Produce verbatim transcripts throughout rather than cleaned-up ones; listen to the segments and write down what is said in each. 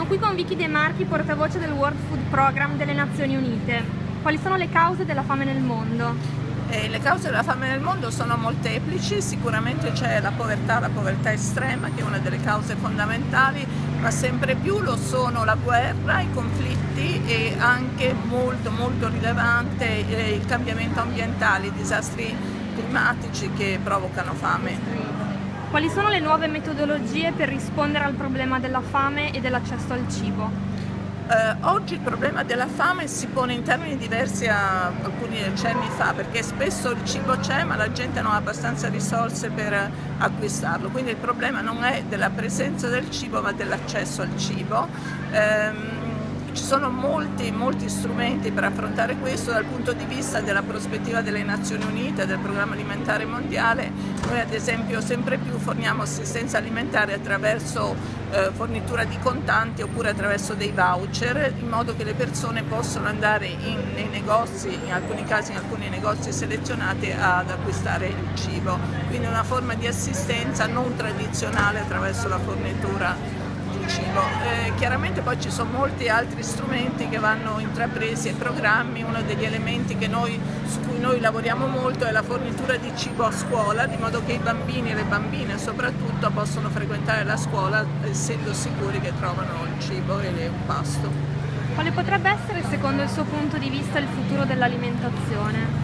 qui con Vicky De Marchi, portavoce del World Food Programme delle Nazioni Unite. Quali sono le cause della fame nel mondo? Eh, le cause della fame nel mondo sono molteplici, sicuramente c'è la povertà, la povertà estrema che è una delle cause fondamentali, ma sempre più lo sono la guerra, i conflitti e anche molto molto rilevante eh, il cambiamento ambientale, i disastri climatici che provocano fame. Quali sono le nuove metodologie per rispondere al problema della fame e dell'accesso al cibo? Eh, oggi il problema della fame si pone in termini diversi a alcuni decenni fa, perché spesso il cibo c'è ma la gente non ha abbastanza risorse per acquistarlo, quindi il problema non è della presenza del cibo ma dell'accesso al cibo. Eh, Ci sono molti, molti strumenti per affrontare questo dal punto di vista della prospettiva delle Nazioni Unite, del Programma Alimentare Mondiale. Noi ad esempio sempre più forniamo assistenza alimentare attraverso eh, fornitura di contanti oppure attraverso dei voucher, in modo che le persone possano andare in, nei negozi, in alcuni casi in alcuni negozi selezionati, ad acquistare il cibo. Quindi una forma di assistenza non tradizionale attraverso la fornitura cibo. Eh, chiaramente poi ci sono molti altri strumenti che vanno intrapresi e programmi. Uno degli elementi che noi, su cui noi lavoriamo molto è la fornitura di cibo a scuola, di modo che i bambini e le bambine soprattutto possono frequentare la scuola essendo sicuri che trovano il cibo e un pasto. Quale potrebbe essere secondo il suo punto di vista il futuro dell'alimentazione?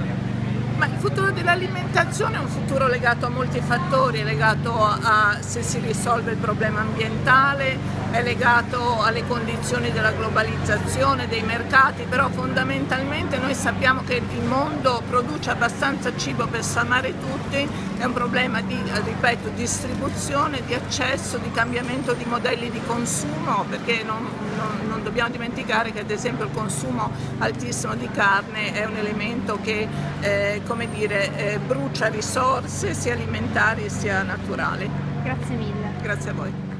Ma il futuro dell'alimentazione è un futuro legato a molti fattori, è legato a se si risolve il problema ambientale, è legato alle condizioni della globalizzazione, dei mercati, però fondamentalmente noi sappiamo che il mondo produce abbastanza cibo per sfamare tutti, è un problema di, ripeto, distribuzione, di accesso, di cambiamento di modelli di consumo, perché non, non, non dobbiamo dimenticare che ad esempio il consumo altissimo di carne è un elemento che eh, come dire, eh, brucia risorse sia alimentari sia naturali. Grazie mille. Grazie a voi.